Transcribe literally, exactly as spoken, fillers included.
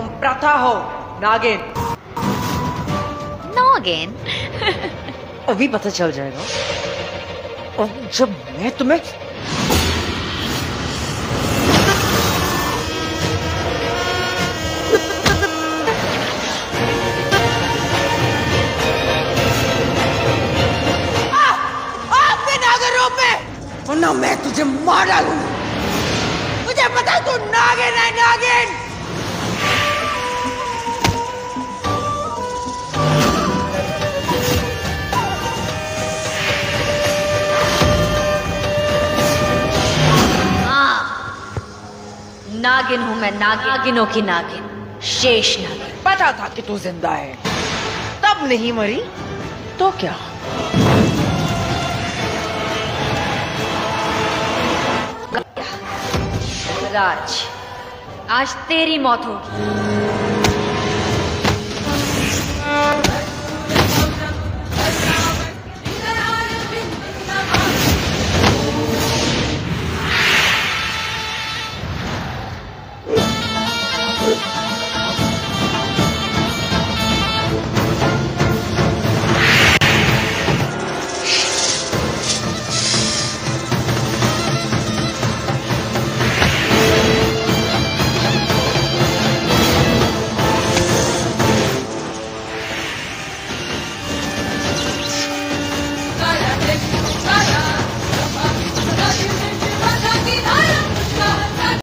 तुम प्रथा हो नागिन। नागिन? अभी पता चल जाएगा। और जब मैं तुम्हें वरना मैं तुझे मार डालूंगा। मुझे पता तू नागिन है, नागिन। हाँ, नागिन हूं मैं, नागिनों की नागिन, शेष नागिन। पता था कि तू जिंदा है, तब नहीं मरी तो क्या? राज, आज तेरी मौत होगी।